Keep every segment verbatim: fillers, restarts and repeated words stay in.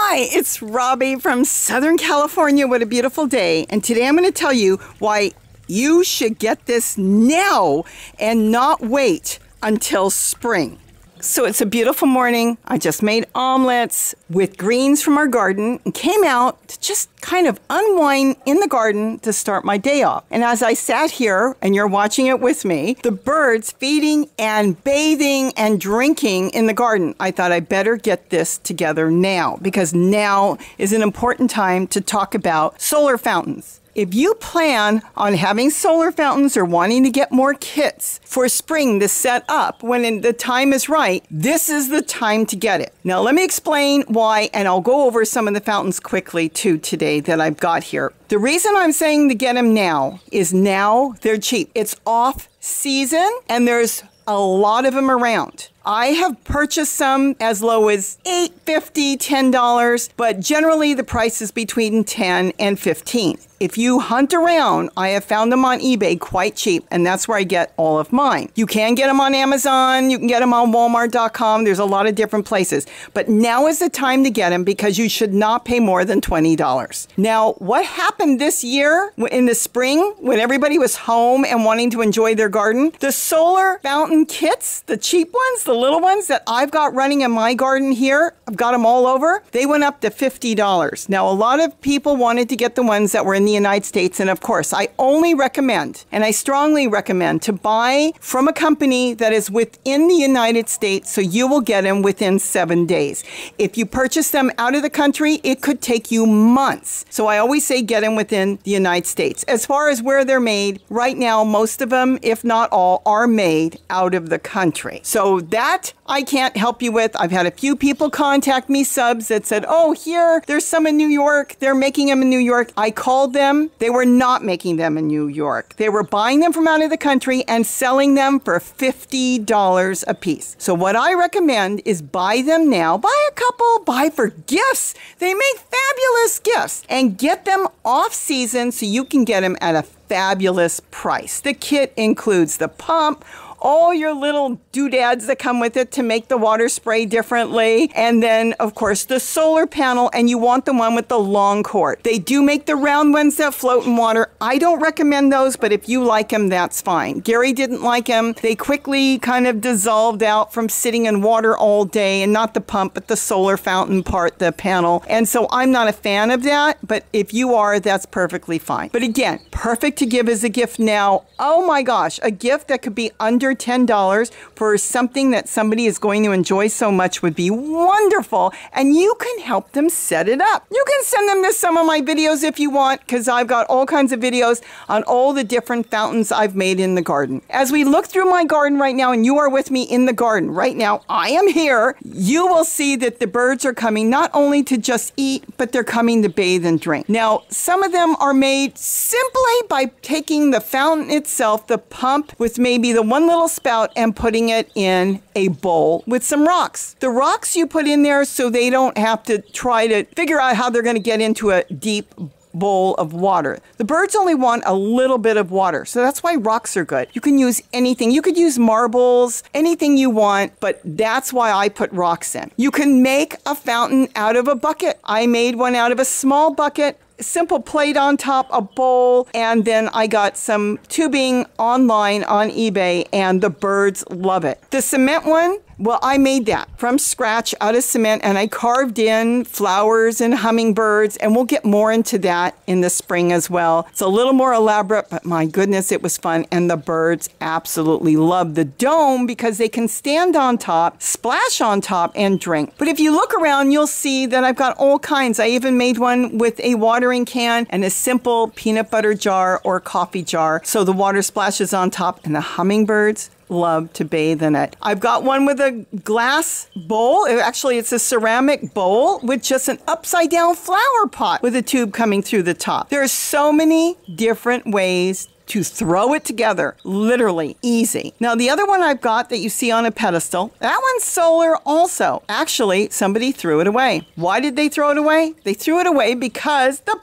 Hi, it's Robbie from Southern California. What a beautiful day. And today I'm going to tell you why you should get this now and not wait until spring. So it's a beautiful morning. I just made omelets with greens from our garden and came out to just kind of unwind in the garden to start my day off. And as I sat here, and you're watching it with me, the birds feeding and bathing and drinking in the garden, I thought I better get this together now, because now is an important time to talk about solar fountains. If you plan on having solar fountains or wanting to get more kits for spring to set up when the time is right, this is the time to get it. Now, let me explain why, and I'll go over some of the fountains quickly too today that I've got here. The reason I'm saying to get them now is now they're cheap. It's off season and there's a lot of them around. I have purchased some as low as eight fifty, ten dollars, but generally the price is between ten and fifteen. If you hunt around, I have found them on eBay quite cheap, and that's where I get all of mine. You can get them on Amazon, you can get them on Walmart dot com, there's a lot of different places. But now is the time to get them because you should not pay more than twenty dollars. Now, what happened this year in the spring when everybody was home and wanting to enjoy their garden? The solar fountain kits, the cheap ones, the little ones that I've got running in my garden here, I've got them all over, they went up to fifty dollars. Now, a lot of people wanted to get the ones that were in the United States, and of course, I only recommend, and I strongly recommend, to buy from a company that is within the United States, so you will get them within seven days. If you purchase them out of the country, it could take you months. So I always say get them within the United States. As far as where they're made, right now, most of them, if not all, are made out of the country. So that I can't help you with. I've had a few people contact me, subs, that said, oh, here, there's some in New York. They're making them in New York. I called them. They were not making them in New York. They were buying them from out of the country and selling them for fifty dollars a piece. So what I recommend is buy them now. Buy a couple, buy for gifts. They make fabulous gifts, and get them off season so you can get them at a fabulous price. The kit includes the pump, all your little doodads that come with it to make the water spray differently. And then, of course, the solar panel, and you want the one with the long cord. They do make the round ones that float in water. I don't recommend those, but if you like them, that's fine. Gary didn't like them. They quickly kind of dissolved out from sitting in water all day, and not the pump, but the solar fountain part, the panel. And so I'm not a fan of that, but if you are, that's perfectly fine. But again, perfect to give as a gift now. Oh my gosh, a gift that could be under ten dollars for something that somebody is going to enjoy so much would be wonderful, and you can help them set it up. You can send them to some of my videos if you want, because I've got all kinds of videos on all the different fountains I've made in the garden. As we look through my garden right now, and you are with me in the garden right now, I am here, you will see that the birds are coming not only to just eat, but they're coming to bathe and drink. Now, some of them are made simply by taking the fountain itself, the pump, with maybe the one little spout, and putting it in a bowl with some rocks. The rocks you put in there so they don't have to try to figure out how they're going to get into a deep bowl of water. The birds only want a little bit of water, so that's why rocks are good. You can use anything. You could use marbles, anything you want, but that's why I put rocks in. You can make a fountain out of a bucket. I made one out of a small bucket, simple plate on top, a bowl, and then I got some tubing online on eBay, and the birds love it. The cement one, well, I made that from scratch out of cement, and I carved in flowers and hummingbirds, and we'll get more into that in the spring as well. It's a little more elaborate, but my goodness, it was fun, and the birds absolutely love the dome because they can stand on top, splash on top, and drink. But if you look around, you'll see that I've got all kinds. I even made one with a watering can and a simple peanut butter jar or coffee jar, so the water splashes on top, and the hummingbirds love to bathe in it. I've got one with a glass bowl. Actually, it's a ceramic bowl with just an upside down flower pot with a tube coming through the top. There are so many different ways to throw it together. Literally easy. Now, the other one I've got that you see on a pedestal, that one's solar also. Actually, somebody threw it away. Why did they throw it away? They threw it away because the pump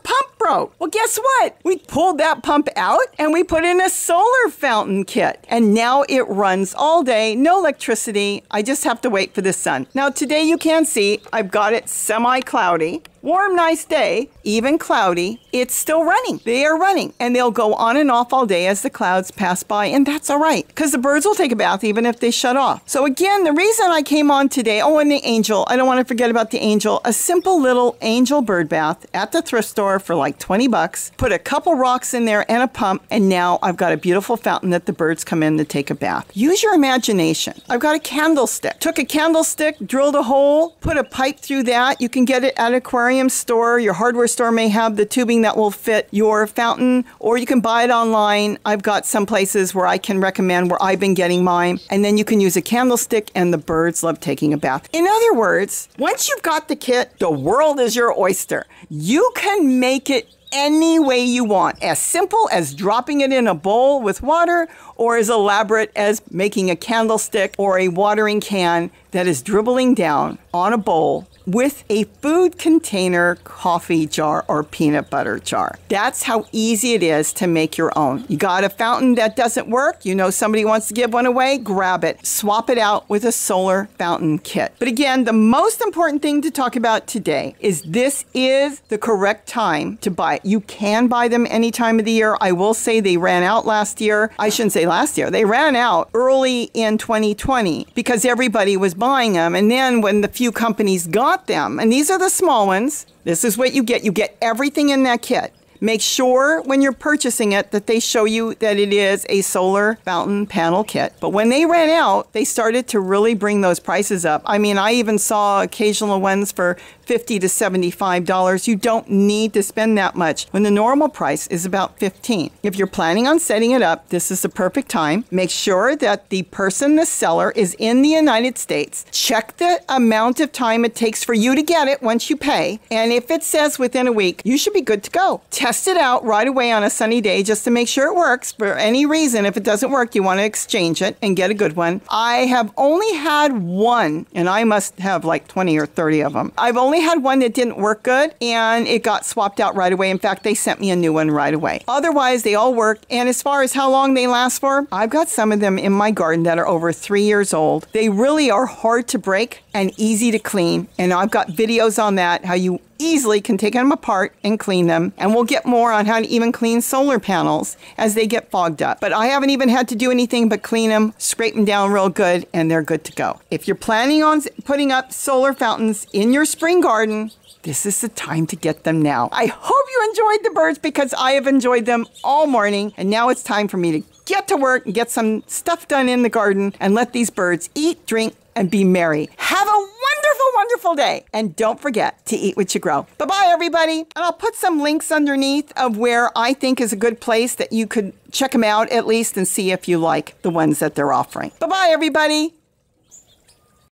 broke. Well, guess what? We pulled that pump out and we put in a solar fountain kit. And now it runs all day, no electricity. I just have to wait for the sun. Now today you can see I've got it semi-cloudy. Warm, nice day, even cloudy, it's still running. They are running, and they'll go on and off all day as the clouds pass by, and that's all right, because the birds will take a bath even if they shut off. So again, the reason I came on today, oh, and the angel, I don't want to forget about the angel, a simple little angel bird bath at the thrift store for like twenty bucks, put a couple rocks in there and a pump, and now I've got a beautiful fountain that the birds come in to take a bath. Use your imagination. I've got a candlestick. Took a candlestick, drilled a hole, put a pipe through that. You can get it at an aquarium store. Your hardware store may have the tubing that will fit your fountain, or you can buy it online. I've got some places where I can recommend where I've been getting mine, and then you can use a candlestick, and the birds love taking a bath. In other words, once you've got the kit, the world is your oyster. You can make it any way you want, as simple as dropping it in a bowl with water, or as elaborate as making a candlestick or a watering can that is dribbling down on a bowl with a food container coffee jar or peanut butter jar. That's how easy it is to make your own. You got a fountain that doesn't work, you know somebody wants to give one away, grab it. Swap it out with a solar fountain kit. But again, the most important thing to talk about today is this is the correct time to buy it. You can buy them any time of the year. I will say they ran out last year. I shouldn't say last year. They ran out early in twenty twenty because everybody was buying them. And then when the few companies got them, and these are the small ones, this is what you get. You get everything in that kit. Make sure when you're purchasing it that they show you that it is a solar fountain panel kit. But when they ran out, they started to really bring those prices up. I mean, I even saw occasional ones for fifty to seventy-five dollars. You don't need to spend that much when the normal price is about fifteen dollars. If you're planning on setting it up, this is the perfect time. Make sure that the person, the seller, is in the United States. Check the amount of time it takes for you to get it once you pay. And if it says within a week, you should be good to go. Test it out right away on a sunny day just to make sure it works. For any reason, if it doesn't work, you want to exchange it and get a good one. I have only had one, and I must have like twenty or thirty of them. I've only had one that didn't work good, and it got swapped out right away. In fact, they sent me a new one right away. Otherwise, they all work. And as far as how long they last for, I've got some of them in my garden that are over three years old. They really are hard to break and easy to clean. And I've got videos on that, how you easily can take them apart and clean them. And we'll get more on how to even clean solar panels as they get fogged up. But I haven't even had to do anything but clean them, scrape them down real good, and they're good to go. If you're planning on putting up solar fountains in your spring garden, this is the time to get them now. I hope you enjoyed the birds because I have enjoyed them all morning. And now it's time for me to get to work and get some stuff done in the garden and let these birds eat, drink, and be merry. Have a wonderful, wonderful day. And don't forget to eat what you grow. Bye-bye, everybody. And I'll put some links underneath of where I think is a good place that you could check them out at least and see if you like the ones that they're offering. Bye-bye, everybody.